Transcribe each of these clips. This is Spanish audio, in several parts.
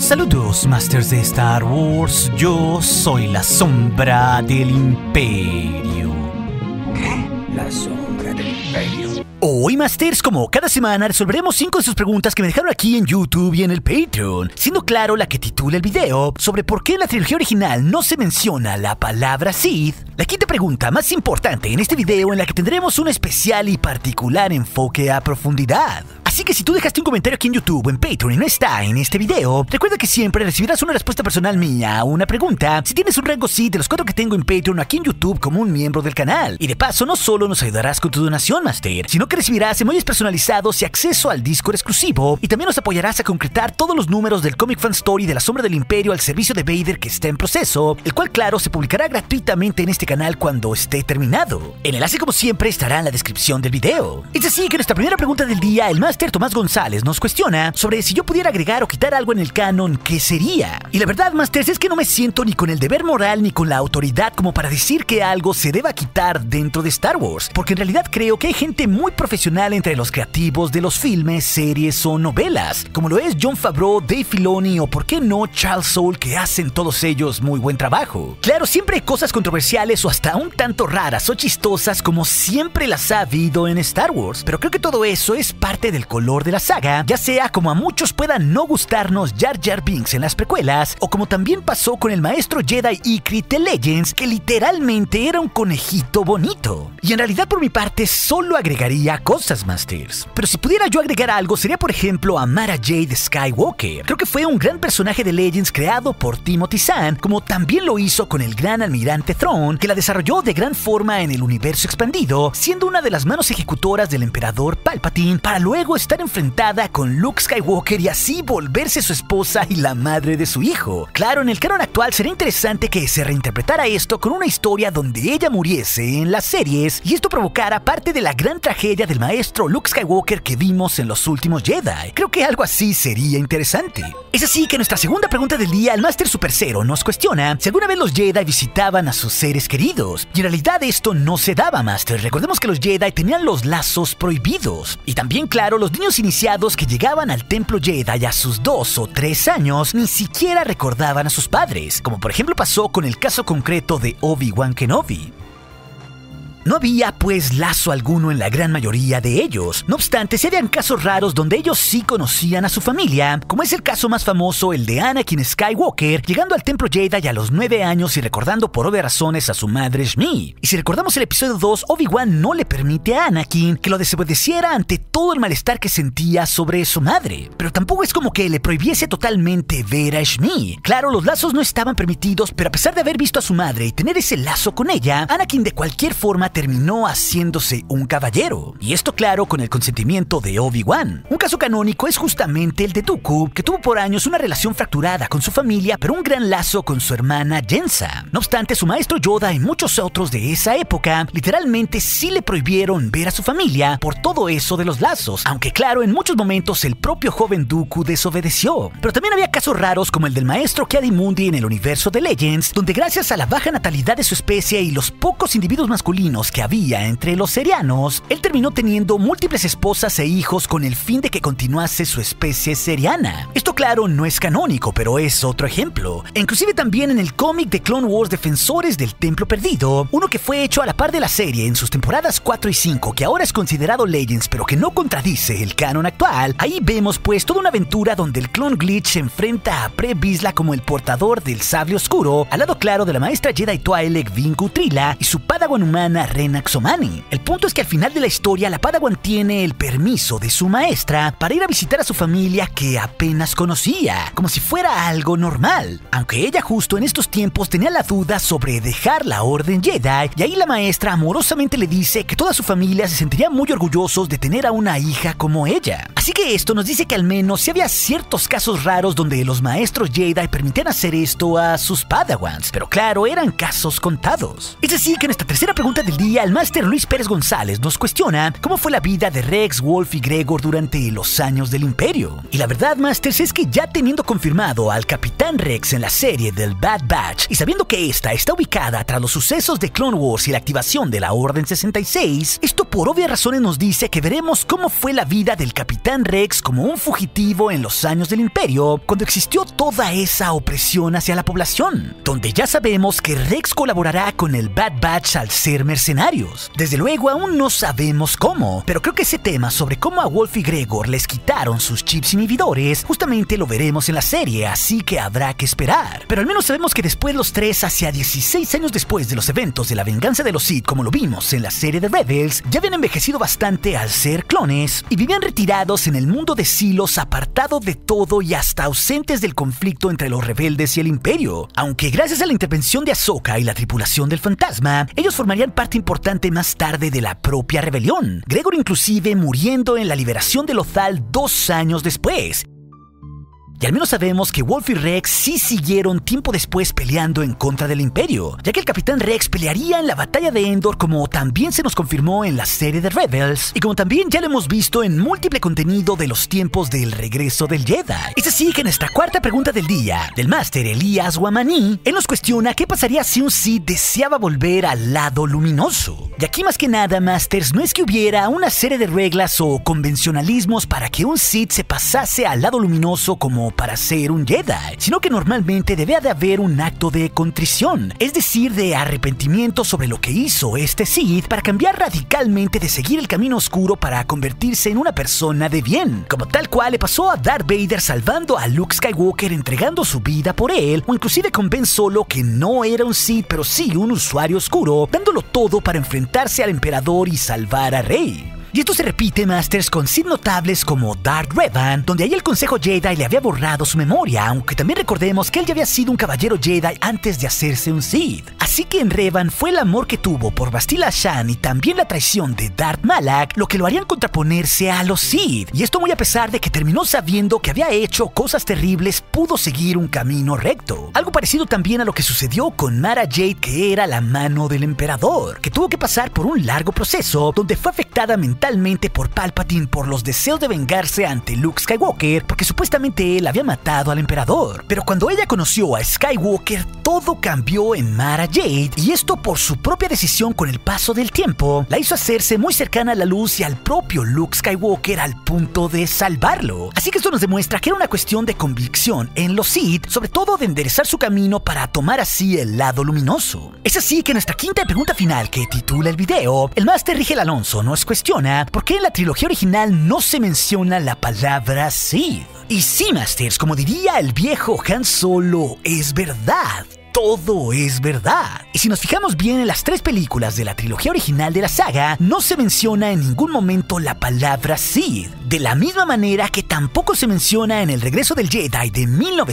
Saludos, Masters de Star Wars. Yo soy la sombra del Imperio. ¿Qué? La sombra del Imperio. Hoy, Masters, como cada semana, resolveremos 5 de sus preguntas que me dejaron aquí en YouTube y en el Patreon, siendo claro la que titula el video sobre por qué en la trilogía original no se menciona la palabra Sith. La quinta pregunta más importante en este video, en la que tendremos un especial y particular enfoque a profundidad. Así que si tú dejaste un comentario aquí en YouTube o en Patreon y no está en este video, recuerda que siempre recibirás una respuesta personal mía a una pregunta si tienes un rango Sith de los 4 que tengo en Patreon o aquí en YouTube como un miembro del canal. Y de paso, no solo nos ayudarás con tu donación, Master, sino que recibirás emojis personalizados y acceso al Discord exclusivo, y también nos apoyarás a concretar todos los números del Comic Fan Story de la Sombra del Imperio al servicio de Vader que está en proceso, el cual, claro, se publicará gratuitamente en este canal cuando esté terminado. El enlace, como siempre, estará en la descripción del video. Es así que nuestra primera pregunta del día, el Master Tomás González nos cuestiona sobre si yo pudiera agregar o quitar algo en el canon, ¿qué sería? Y la verdad, Masters, es que no me siento ni con el deber moral ni con la autoridad como para decir que algo se deba quitar dentro de Star Wars, porque en realidad creo que hay gente muy profesional entre los creativos de los filmes, series o novelas, como lo es Jon Favreau, Dave Filoni o por qué no Charles Soule, que hacen todos ellos muy buen trabajo. Claro, siempre hay cosas controversiales o hasta un tanto raras o chistosas, como siempre las ha habido en Star Wars, pero creo que todo eso es parte del color de la saga, ya sea como a muchos pueda no gustarnos Jar Jar Binks en las precuelas, o como también pasó con el maestro Jedi Ygritte de Legends, que literalmente era un conejito bonito. Y en realidad, por mi parte, solo agregaría cosas, Masters. Pero si pudiera yo agregar algo, sería por ejemplo a Mara Jade Skywalker. Creo que fue un gran personaje de Legends creado por Timothy Zahn, como también lo hizo con el gran almirante Thrawn, que la desarrolló de gran forma en el universo expandido, siendo una de las manos ejecutoras del emperador Palpatine, para luego estar enfrentada con Luke Skywalker y así volverse su esposa y la madre de su hijo. Claro, en el canon actual sería interesante que se reinterpretara esto con una historia donde ella muriese en las series y esto provocara parte de la gran tragedia del maestro Luke Skywalker que vimos en los últimos Jedi. Creo que algo así sería interesante. Es así que nuestra segunda pregunta del día, el Master Super Zero nos cuestiona si alguna vez los Jedi visitaban a sus seres queridos. Y en realidad esto no se daba, Master. Recordemos que los Jedi tenían los lazos prohibidos. Y también, claro, los niños iniciados que llegaban al templo Jedi a sus 2 o 3 años ni siquiera recordaban a sus padres, como por ejemplo pasó con el caso concreto de Obi-Wan Kenobi. No había, pues, lazo alguno en la gran mayoría de ellos. No obstante, se habían casos raros donde ellos sí conocían a su familia, como es el caso más famoso, el de Anakin Skywalker, llegando al templo Jedi a los 9 años y recordando por obvias razones a su madre Shmi. Y si recordamos el episodio 2, Obi-Wan no le permite a Anakin que lo desobedeciera ante todo el malestar que sentía sobre su madre. Pero tampoco es como que le prohibiese totalmente ver a Shmi. Claro, los lazos no estaban permitidos, pero a pesar de haber visto a su madre y tener ese lazo con ella, Anakin de cualquier forma terminó haciéndose un caballero. Y esto, claro, con el consentimiento de Obi-Wan. Un caso canónico es justamente el de Dooku, que tuvo por años una relación fracturada con su familia, pero un gran lazo con su hermana Jensa. No obstante, su maestro Yoda y muchos otros de esa época literalmente sí le prohibieron ver a su familia por todo eso de los lazos, aunque claro, en muchos momentos el propio joven Dooku desobedeció. Pero también había casos raros como el del maestro Ki-Adi-Mundi en el universo de Legends, donde gracias a la baja natalidad de su especie y los pocos individuos masculinos que había entre los serianos, él terminó teniendo múltiples esposas e hijos con el fin de que continuase su especie seriana. Esto, claro, no es canónico, pero es otro ejemplo. E inclusive también en el cómic de Clone Wars Defensores del Templo Perdido, uno que fue hecho a la par de la serie en sus temporadas 4 y 5, que ahora es considerado Legends, pero que no contradice el canon actual, ahí vemos pues toda una aventura donde el clon Glitch se enfrenta a Pre Vizsla como el portador del sable oscuro, al lado claro de la maestra Jedi Twi'lek Vin Trilla y su padawan humana Renax Omani. El punto es que al final de la historia la padawan tiene el permiso de su maestra para ir a visitar a su familia que apenas conocía, como si fuera algo normal, aunque ella justo en estos tiempos tenía la duda sobre dejar la orden Jedi, y ahí la maestra amorosamente le dice que toda su familia se sentiría muy orgullosos de tener a una hija como ella. Así que esto nos dice que al menos sí había ciertos casos raros donde los maestros Jedi permitían hacer esto a sus padawans, pero claro, eran casos contados. Es así que nuestra tercera pregunta del día, el Máster Luis Pérez González nos cuestiona cómo fue la vida de Rex, Wolf y Gregor durante los años del Imperio. Y la verdad, Masters, es que ya teniendo confirmado al Capitán Rex en la serie del Bad Batch y sabiendo que esta está ubicada tras los sucesos de Clone Wars y la activación de la Orden 66, esto por obvias razones nos dice que veremos cómo fue la vida del Capitán Rex como un fugitivo en los años del Imperio, cuando existió toda esa opresión hacia la población, donde ya sabemos que Rex colaborará con el Bad Batch al ser mercenarios. Desde luego aún no sabemos cómo, pero creo que ese tema sobre cómo a Wolf y Gregor les quitaron sus chips inhibidores, justamente lo veremos en la serie, así que habrá que esperar. Pero al menos sabemos que después los tres, hacia 16 años después de los eventos de la venganza de los Sith, como lo vimos en la serie de Rebels, ya habían envejecido bastante al ser clones y vivían retirados en el mundo de Silos, apartados de todo y hasta ausentes del conflicto entre los rebeldes y el Imperio. Aunque gracias a la intervención de Ahsoka y la tripulación del fantasma, ellos formarían parte importante más tarde de la propia rebelión, Gregor inclusive muriendo en la liberación de Lothal 2 años después. Y al menos sabemos que Wolf y Rex sí siguieron tiempo después peleando en contra del Imperio, ya que el Capitán Rex pelearía en la batalla de Endor, como también se nos confirmó en la serie de Rebels, y como también ya lo hemos visto en múltiple contenido de los tiempos del regreso del Jedi. Es así que en nuestra cuarta pregunta del día, del Máster Elías Guamaní, él nos cuestiona qué pasaría si un Sith deseaba volver al lado luminoso. Y aquí más que nada, Masters, no es que hubiera una serie de reglas o convencionalismos para que un Sith se pasase al lado luminoso como para ser un Jedi, sino que normalmente debe de haber un acto de contrición, es decir, de arrepentimiento sobre lo que hizo este Sith para cambiar radicalmente de seguir el camino oscuro para convertirse en una persona de bien, como tal cual le pasó a Darth Vader salvando a Luke Skywalker entregando su vida por él, o inclusive con Ben Solo, que no era un Sith pero sí un usuario oscuro, dándolo todo para enfrentarse al emperador y salvar a Rey. Y esto se repite, Masters, con Sith notables como Darth Revan, donde ahí el Consejo Jedi le había borrado su memoria, aunque también recordemos que él ya había sido un caballero Jedi antes de hacerse un Sith. Así que en Revan fue el amor que tuvo por Bastila Shan y también la traición de Darth Malak lo que lo harían contraponerse a los Sith. Y esto muy a pesar de que terminó sabiendo que había hecho cosas terribles, pudo seguir un camino recto. Algo parecido también a lo que sucedió con Mara Jade, que era la mano del emperador, que tuvo que pasar por un largo proceso donde fue afectada mentalmente por Palpatine por los deseos de vengarse ante Luke Skywalker, porque supuestamente él había matado al emperador. Pero cuando ella conoció a Skywalker, todo cambió en Mara Jade, y esto por su propia decisión con el paso del tiempo, la hizo hacerse muy cercana a la luz y al propio Luke Skywalker al punto de salvarlo. Así que esto nos demuestra que era una cuestión de convicción en los Sith, sobre todo de enderezar su camino para tomar así el lado luminoso. Es así que en nuestra quinta y pregunta final, que titula el video, el Máster Rigel Alonso nos cuestiona ¿por qué en la trilogía original no se menciona la palabra Sith? Y sí, Masters, como diría el viejo Han Solo, es verdad. Todo es verdad. Y si nos fijamos bien en las 3 películas de la trilogía original de la saga, no se menciona en ningún momento la palabra Sith, de la misma manera que tampoco se menciona en El Regreso del Jedi de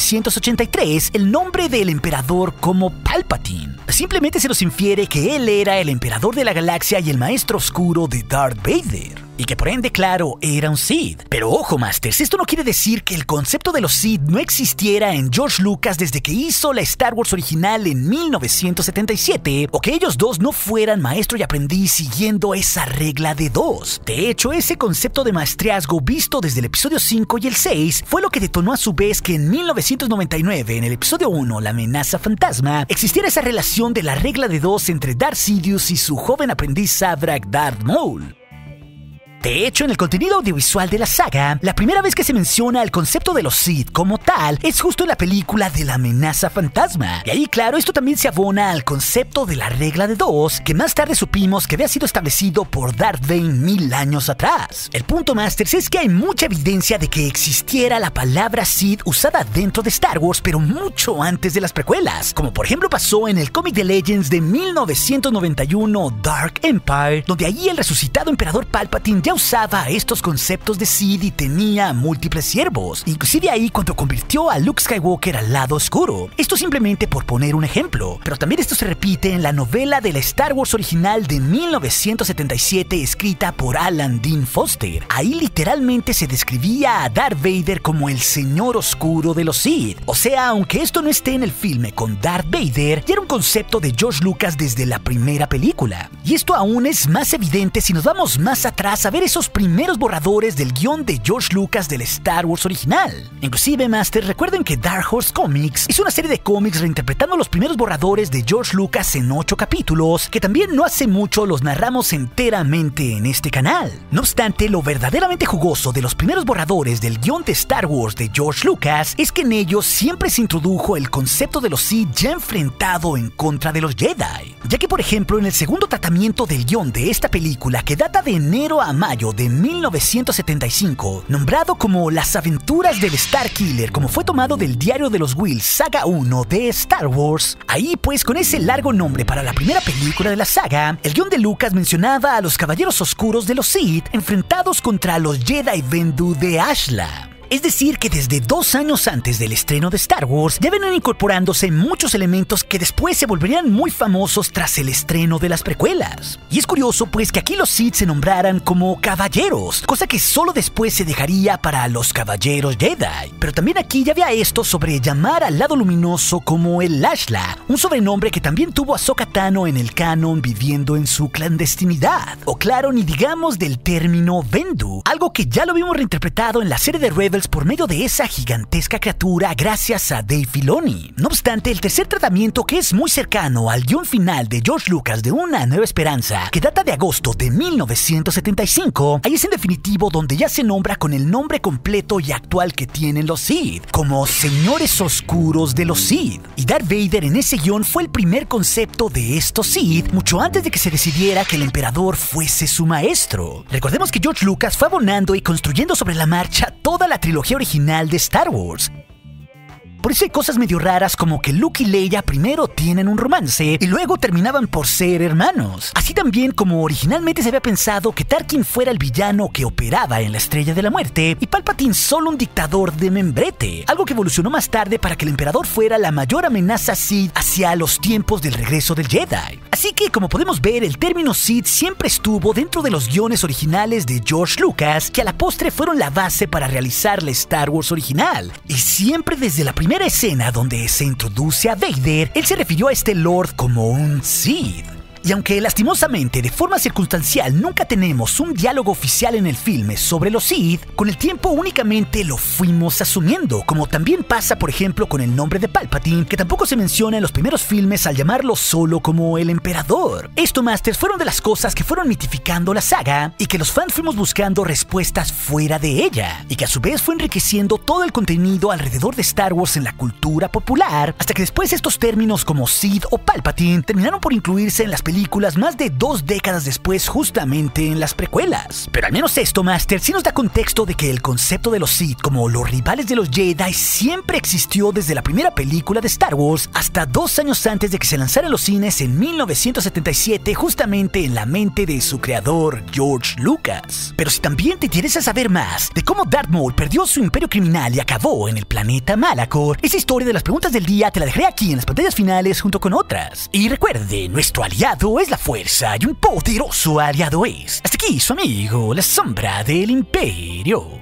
1983 el nombre del emperador como Palpatine. Simplemente se nos infiere que él era el emperador de la galaxia y el maestro oscuro de Darth Vader, y que por ende, claro, era un Sith. Pero ojo, Masters, esto no quiere decir que el concepto de los Sith no existiera en George Lucas desde que hizo la Star Wars original en 1977, o que ellos dos no fueran maestro y aprendiz siguiendo esa regla de 2. De hecho, ese concepto de maestrazgo visto desde el episodio 5 y el 6 fue lo que detonó a su vez que en 1999, en el episodio 1, La amenaza fantasma, existiera esa relación de la regla de 2 entre Darth Sidious y su joven aprendiz Sabrak Darth Maul. De hecho, en el contenido audiovisual de la saga, la primera vez que se menciona el concepto de los Sith como tal es justo en la película de La amenaza fantasma. Y ahí, claro, esto también se abona al concepto de la regla de 2, que más tarde supimos que había sido establecido por Darth Bane 1000 años atrás. El punto, Masters, es que hay mucha evidencia de que existiera la palabra Sith usada dentro de Star Wars, pero mucho antes de las precuelas, como por ejemplo pasó en el cómic de Legends de 1991 Dark Empire, donde allí el resucitado emperador Palpatine ya usaba estos conceptos de Sith y tenía múltiples siervos, inclusive ahí cuando convirtió a Luke Skywalker al lado oscuro. Esto simplemente por poner un ejemplo, pero también esto se repite en la novela de la Star Wars original de 1977 escrita por Alan Dean Foster. Ahí literalmente se describía a Darth Vader como el señor oscuro de los Sith. O sea, aunque esto no esté en el filme con Darth Vader, ya era un concepto de George Lucas desde la primera película. Y esto aún es más evidente si nos vamos más atrás a ver esos primeros borradores del guión de George Lucas del Star Wars original. Inclusive, Master, recuerden que Dark Horse Comics hizo una serie de cómics reinterpretando los primeros borradores de George Lucas en 8 capítulos, que también no hace mucho los narramos enteramente en este canal. No obstante, lo verdaderamente jugoso de los primeros borradores del guión de Star Wars de George Lucas es que en ellos siempre se introdujo el concepto de los Sith ya enfrentado en contra de los Jedi. Ya que, por ejemplo, en el segundo tratamiento del guión de esta película, que data de enero a mayo de 1975, nombrado como Las aventuras del Starkiller, como fue tomado del diario de los Whills Saga 1 de Star Wars, ahí pues con ese largo nombre para la primera película de la saga, el guión de Lucas mencionaba a los caballeros oscuros de los Sith enfrentados contra los Jedi Vendu de Ashla. Es decir, que desde 2 años antes del estreno de Star Wars ya venían incorporándose muchos elementos que después se volverían muy famosos tras el estreno de las precuelas. Y es curioso pues que aquí los Sith se nombraran como caballeros, cosa que solo después se dejaría para los caballeros Jedi. Pero también aquí ya había esto sobre llamar al lado luminoso como el Ashla, un sobrenombre que también tuvo Ahsoka Tano en el canon viviendo en su clandestinidad. O claro, ni digamos del término Vendu, algo que ya lo vimos reinterpretado en la serie de Rebels por medio de esa gigantesca criatura gracias a Dave Filoni. No obstante, el tercer tratamiento, que es muy cercano al guión final de George Lucas de Una Nueva Esperanza, que data de agosto de 1975, ahí es en definitivo donde ya se nombra con el nombre completo y actual que tienen los Sith, como Señores Oscuros de los Sith. Y Darth Vader en ese guión fue el primer concepto de estos Sith, mucho antes de que se decidiera que el emperador fuese su maestro. Recordemos que George Lucas fue abonando y construyendo sobre la marcha toda la trilogía original de Star Wars. Por eso hay cosas medio raras como que Luke y Leia primero tienen un romance y luego terminaban por ser hermanos. Así también como originalmente se había pensado que Tarkin fuera el villano que operaba en la Estrella de la Muerte y Palpatine solo un dictador de membrete, algo que evolucionó más tarde para que el emperador fuera la mayor amenaza Sith hacia los tiempos del regreso del Jedi. Así que, como podemos ver, el término Sith siempre estuvo dentro de los guiones originales de George Lucas, que a la postre fueron la base para realizar la Star Wars original. Y siempre desde la primera escena donde se introduce a Vader, él se refirió a este Lord como un Sith. Y aunque lastimosamente de forma circunstancial nunca tenemos un diálogo oficial en el filme sobre los Sith, con el tiempo únicamente lo fuimos asumiendo, como también pasa por ejemplo con el nombre de Palpatine, que tampoco se menciona en los primeros filmes al llamarlo solo como el emperador. Esto, Masters, fueron de las cosas que fueron mitificando la saga y que los fans fuimos buscando respuestas fuera de ella, y que a su vez fue enriqueciendo todo el contenido alrededor de Star Wars en la cultura popular, hasta que después estos términos como Sith o Palpatine terminaron por incluirse en las películas más de 2 décadas después, justamente en las precuelas. Pero al menos esto, Master, sí nos da contexto de que el concepto de los Sith como los rivales de los Jedi siempre existió desde la primera película de Star Wars hasta 2 años antes de que se lanzara en los cines en 1977, justamente en la mente de su creador, George Lucas. Pero si también te interesa saber más de cómo Darth Maul perdió su imperio criminal y acabó en el planeta Malachor, esa historia de las preguntas del día te la dejaré aquí en las pantallas finales junto con otras. Y recuerde, nuestro aliado es la fuerza y un poderoso aliado es. Hasta aquí su amigo, la sombra del imperio.